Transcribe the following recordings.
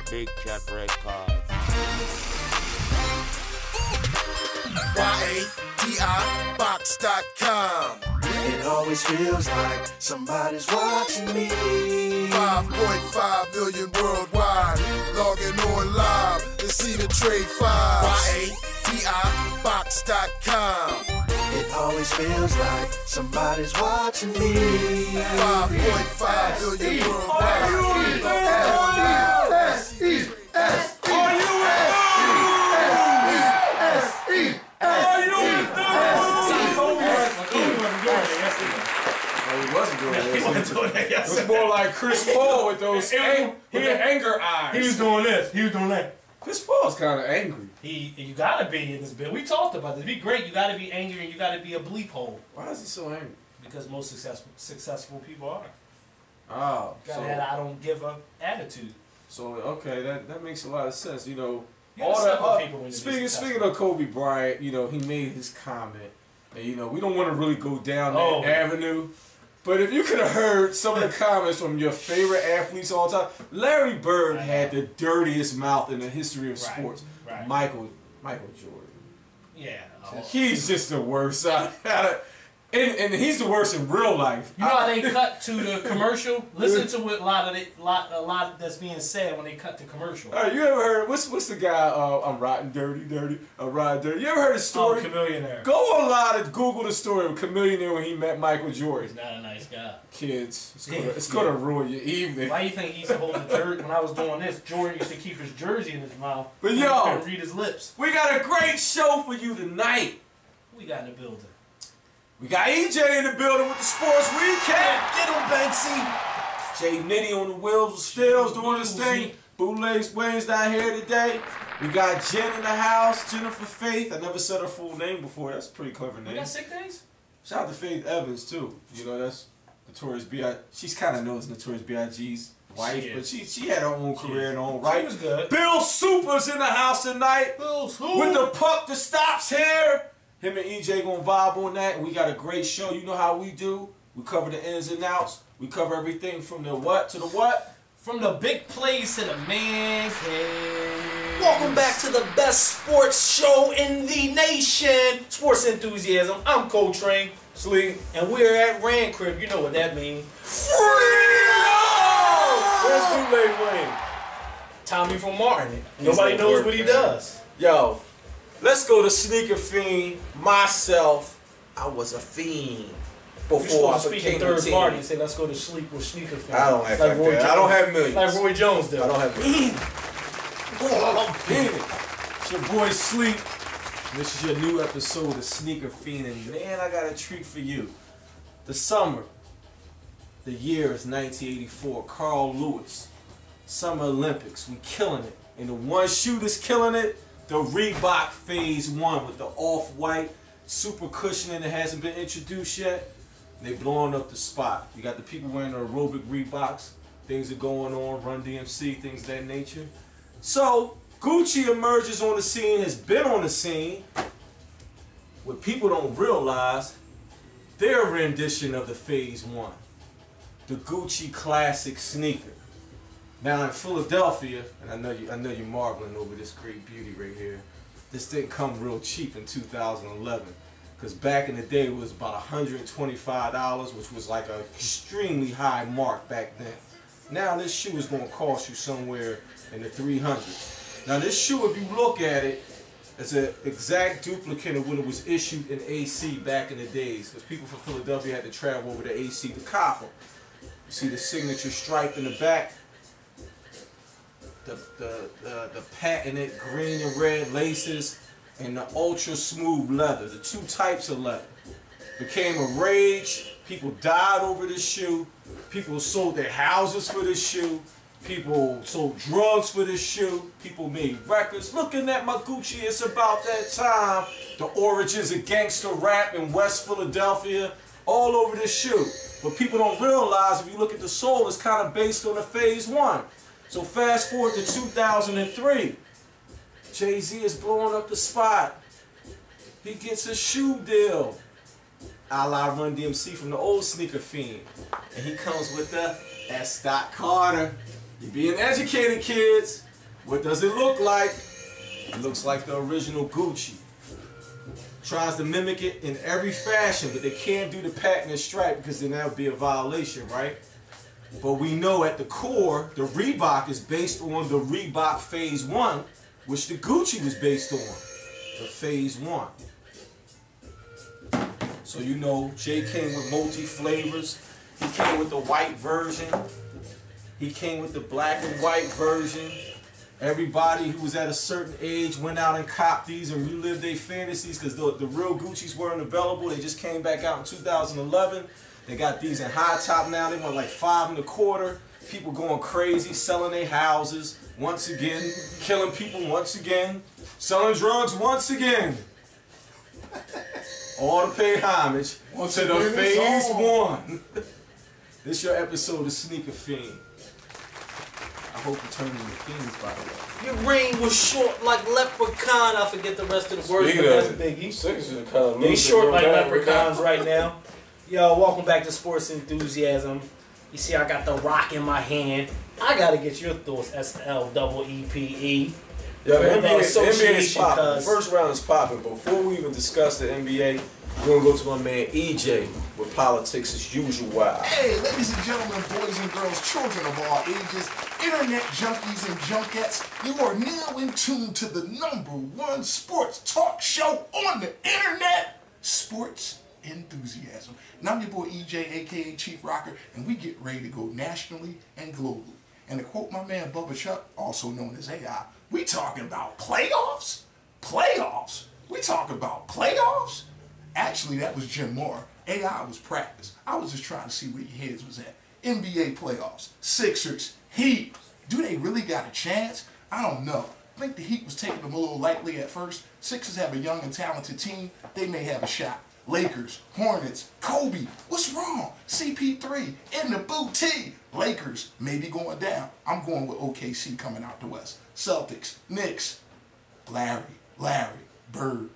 Big Cat Records. YADIBox.com. It always feels like somebody's watching me. 5.5 million worldwide, logging on live to see the trade files. YADIBox.com. It always feels like somebody's watching me. 5.5 million worldwide. It was more like Chris Paul with those anger eyes. He was doing this. He was doing that. Chris Paul's kind of angry. You gotta be in this bit. We talked about this. To be great, you gotta be angry and you gotta be a bleep hole. Why is he so angry? Because most successful people are. Oh, Got that I don't give a attitude. So okay, that makes a lot of sense. You know, You all gotta that. people when you be Speaking successful. of Kobe Bryant, you know, he made his comment, and you know, we don't want to really go down that Oh. avenue. But if you could have heard some of the comments from your favorite athletes all the time, Larry Bird had the dirtiest mouth in the history of sports. Right. Michael Jordan. Yeah. He's just the worst. And he's the worst in real life. You know how they cut to the commercial? Listen to what a lot that's being said when they cut to commercial. You ever heard what's the guy? I'm rotten dirty. I'm rotten dirty. You ever heard the story? Chameleonaire. Go online and Google the story of Chameleonaire when he met Michael Jordan. He's not a nice guy. Kids, it's gonna ruin your evening. Why do you think he used to hold the jersey? When I was doing this, Jordan used to keep his jersey in his mouth. But He yo, couldn't read his lips. we got a great show for you tonight. Who we got in the building? We got EJ in the building with the sports recap. Get him, Banksy. Jay Nitty on the wheels with stills doing his thing. Bootlegs Wayne's not here today. We got Jen in the house, Jennifer Faith. I never said her full name before. That's a pretty clever You name. got sick days? Shout out to Faith Evans too. You know, that's Notorious B.I.G. She's kind of known as Notorious B.I.G.'s wife, but she had her own career in her own right. She was good. Bill Super's in the house tonight with the puck that stops here. Him and EJ gonna vibe on that, and we got a great show. You know how we do. We cover the ins and outs. We cover everything from the what to the what. From the big plays to the man cave. Welcome back to the best sports show in the nation. Sports Enthusiasm. I'm Coltrane. Sleep. And we're at Rand Crib. You know what that means. Where's Bootleg Wayne? Tommy from Martin. Nobody knows what he does. Yo, let's go to Sneaker Fiend. Myself, I was a fiend You're before I supposed to speak in became a third team. party and say, let's go to sleep with Sneaker Fan. I don't act like that. I don't have millions. Like Roy Jones did. I don't have millions. Oh, damn it. It's your boy Sleep. This is your new episode of Sneaker Fiend, and man, I got a treat for you. The summer, the year is 1984. Carl Lewis, Summer Olympics. We killing it. And the one shoe that's killing it, the Reebok Phase 1 with the off-white super cushioning that hasn't been introduced yet. They blowing up the spot. You got the people wearing the aerobic Reeboks. Things are going on, Run DMC, things of that nature. So, Gucci emerges on the scene, has been on the scene. What people don't realize, their rendition of the Phase 1. The Gucci classic sneaker. Now in Philadelphia, and I know you're marveling over this great beauty right here. This didn't come real cheap in 2011, because back in the day it was about $125, which was like an extremely high mark back then. Now this shoe is going to cost you somewhere in the 300s. Now this shoe, if you look at it, it's an exact duplicate of when it was issued in AC back in the days, because people from Philadelphia had to travel over to AC to cop them. You see the signature stripe in the back. The patented green and red laces and the ultra smooth leather, the two types of leather. Became a rage. People died over this shoe. People sold their houses for this shoe. People sold drugs for this shoe. People made records. Looking at my Gucci, it's about that time. The origins of gangster rap in West Philadelphia, all over this shoe. But people don't realize, if you look at the sole, it's kind of based on the Phase 1. So fast forward to 2003. Jay-Z is blowing up the spot. He gets a shoe deal, a la Run DMC from the old Sneaker Fiend. And he comes with the S. Carter. You're being educated, kids. What does it look like? It looks like the original Gucci. Tries to mimic it in every fashion, but they can't do the patent and stripe because then that would be a violation, right? But we know at the core, the Reebok is based on the Reebok Phase 1, which the Gucci was based on, the Phase 1. So you know, Jay came with multi-flavors. He came with the white version. He came with the black and white version. Everybody who was at a certain age went out and copped these and relived their fantasies because the real Gucci's weren't available. They just came back out in 2011. They got these in high top now. They want like $5 1/4. People going crazy, selling their houses once again, killing people once again, selling drugs once again. All to pay homage to the Phase 1. This your episode of Sneaker Fiend. I hope you turn into fiends, by the way. Your reign was short like leprechaun. I forget the rest of the words, but that's Biggie. They short like leprechauns right now. Yo, welcome back to Sports Enthusiasm. You see, I got the rock in my hand. I gotta get your thoughts, SLEEPE. Yeah, the NBA is popping. The first round is popping. Before we even discuss the NBA, we're gonna go to my man EJ with politics as usual. Hey, ladies and gentlemen, boys and girls, children of all ages, internet junkies and junkettes, you are now in tune to the #1 sports talk show on the internet, Sports Enthusiasm. And I'm your boy EJ, aka Chief Rocker, and we get ready to go nationally and globally. And to quote my man Bubba Chuck, also known as AI, we talking about playoffs? Playoffs? We talking about playoffs? Actually, that was Jim Moore. AI was practice. I was just trying to see where your heads was at. NBA playoffs, Sixers, Heat. Do they really got a chance? I don't know. I think the Heat was taking them a little lightly at first. Sixers have a young and talented team. They may have a shot. Lakers, Hornets, Kobe. What's wrong? CP3 in the booty. Lakers may be going down. I'm going with OKC coming out the West. Celtics, Knicks, Larry, Bird.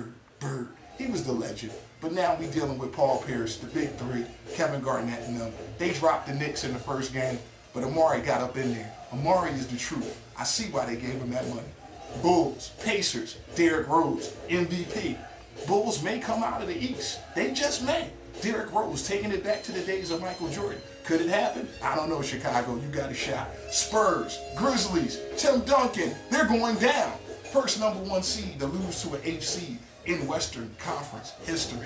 He was the legend. But now we dealing with Paul Pierce, the big three, Kevin Garnett and them. They dropped the Knicks in the first game, but Amari got up in there. Amari is the truth. I see why they gave him that money. Bulls, Pacers, Derrick Rose, MVP. Bulls may come out of the East. They just may. Derrick Rose taking it back to the days of Michael Jordan. Could it happen? I don't know, Chicago. You got a shot. Spurs, Grizzlies, Tim Duncan, they're going down. First #1 seed to lose to an 8th seed in Western Conference history.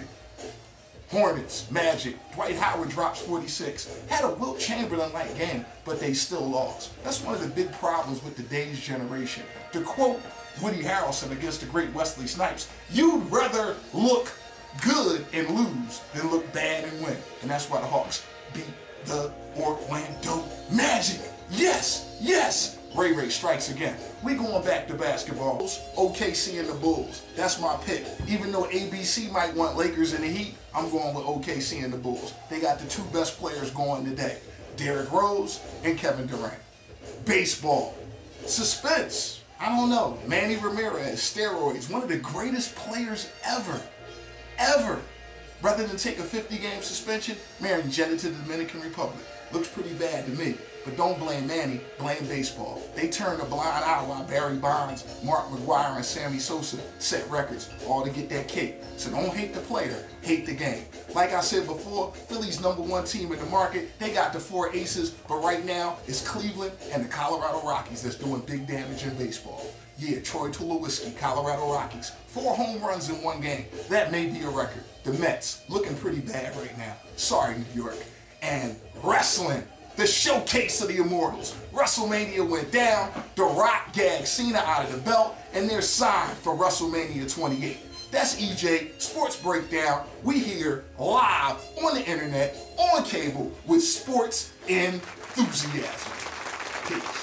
Hornets, Magic, Dwight Howard drops 46. Had a Wilt Chamberlain-like game, but they still lost. That's one of the big problems with today's generation. To quote Woody Harrelson against the great Wesley Snipes, you'd rather look good and lose than look bad and win. And that's why the Hawks beat the Orlando Magic. Yes, yes. Ray strikes again. We going back to basketball. OKC and the Bulls. That's my pick. Even though ABC might want Lakers and the Heat, I'm going with OKC and the Bulls. They got the 2 best players going today. Derrick Rose and Kevin Durant. Baseball. Suspense. I don't know. Manny Ramirez, steroids. One of the greatest players ever. Ever. Rather than take a 50-game suspension, Manny jetted to the Dominican Republic. Looks pretty bad to me. But don't blame Manny, blame baseball. They turned a blind eye while Barry Bonds, Mark McGwire, and Sammy Sosa set records, all to get that cake. So don't hate the player, hate the game. Like I said before, Philly's #1 team in the market. They got the 4 aces, but right now it's Cleveland and the Colorado Rockies that's doing big damage in baseball. Yeah, Troy Tulowitzki, Colorado Rockies. 4 home runs in 1 game. That may be a record. The Mets, looking pretty bad right now. Sorry, New York. And wrestling. The showcase of the Immortals. WrestleMania went down, The Rock gagged Cena out of the belt, and they're signed for WrestleMania 28. That's EJ, Sports Breakdown. We here live on the internet, on cable, with Sports Enthusiasm. Peace.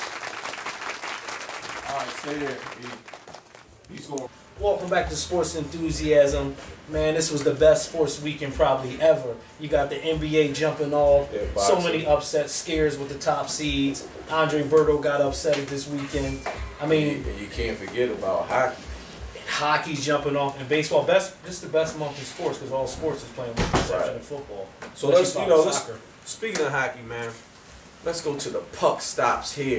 Alright, stay there. He's going. Welcome back to Sports Enthusiasm. Man, this was the best sports weekend probably ever. You got the NBA jumping off. Yeah, so many upsets, scares with the top seeds. Andre Berto got upset this weekend. I mean, and you can't forget about hockey. Hockey's jumping off, and baseball. This is the best month in sports because all sports is playing with the exception of football. So let's, let's, speaking of hockey, man, let's go to the puck stops here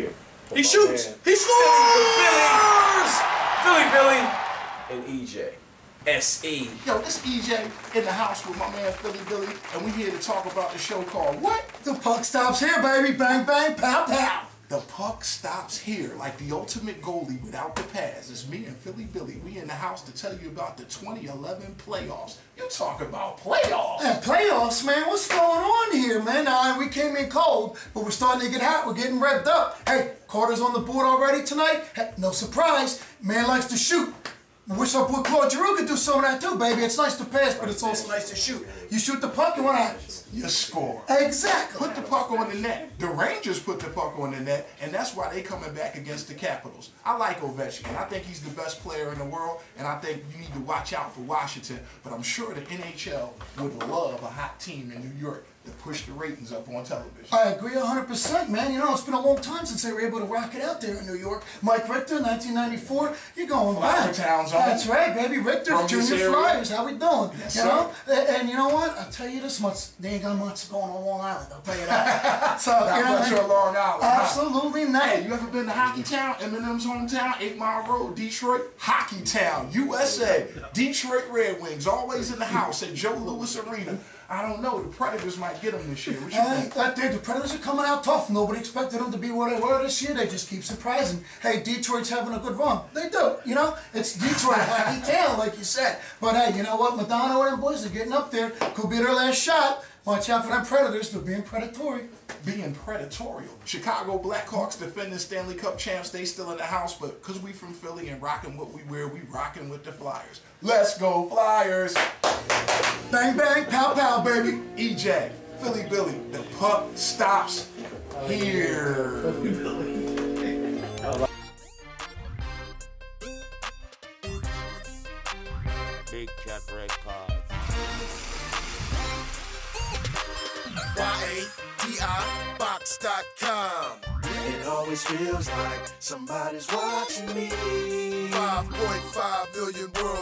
He shoots. He scores. Philly Billy and EJ. S.E. Yo, this EJ in the house with my man Philly Billy, and we here to talk about the show called what? The puck stops here, baby. Bang, bang, pow, pow. The puck stops here, like the ultimate goalie without the pads. It's me and Philly Billy. We in the house to tell you about the 2011 playoffs. You talk about playoffs. Yeah, playoffs, man. What's going on here, man? Now, we came in cold, but we're starting to get hot. We're getting revved up. Hey, quarters on the board already tonight. Hey, no surprise. Man likes to shoot. I wish our boy Claude Giroux could do some of that too, baby. It's nice to pass, but it's also nice to shoot. You shoot the puck, and what happens? You score. Exactly. Put the puck on the net. The Rangers put the puck on the net, and that's why they coming back against the Capitals. I like Ovechkin. I think he's the best player in the world, and I think you need to watch out for Washington. But I'm sure the NHL would love a hot team in New York to push the ratings up on television. I agree 100%, man. You know, it's been a long time since they were able to rock it out there in New York. Mike Richter, 1994. You're going back. Towns on. That's right, baby. Richter, From Junior Flyers. How we doing? Yes, you know? And you know what? I'll tell you this much. They ain't got much going on Long Island. I'll tell you that. So, Not much you know, on Long Island. absolutely not. Hey, you ever been to Hockey Town? Eminem's hometown, 8 Mile Road, Detroit? Hockey Town, USA. Detroit Red Wings, always in the house at Joe Louis Arena. I don't know. The Predators might get them this year. What you think? The Predators are coming out tough. Nobody expected them to be where they were this year. They just keep surprising. Hey, Detroit's having a good run. They do. You know, it's Detroit Hockey Town, like you said. But hey, you know what? Madonna and them boys are getting up there. Could be their last shot. Watch out for them Predators. They're being predatory. Being predatorial. Chicago Blackhawks defending Stanley Cup champs. They still in the house, but because we from Philly and rocking what we wear, we rocking with the Flyers. Let's go Flyers. Bang, bang, pow, pow, baby. EJ, Philly Billy, the puck stops here. Big Cat Records. YADIBox.com. It always feels like somebody's watching me. 5.5 million worldwide.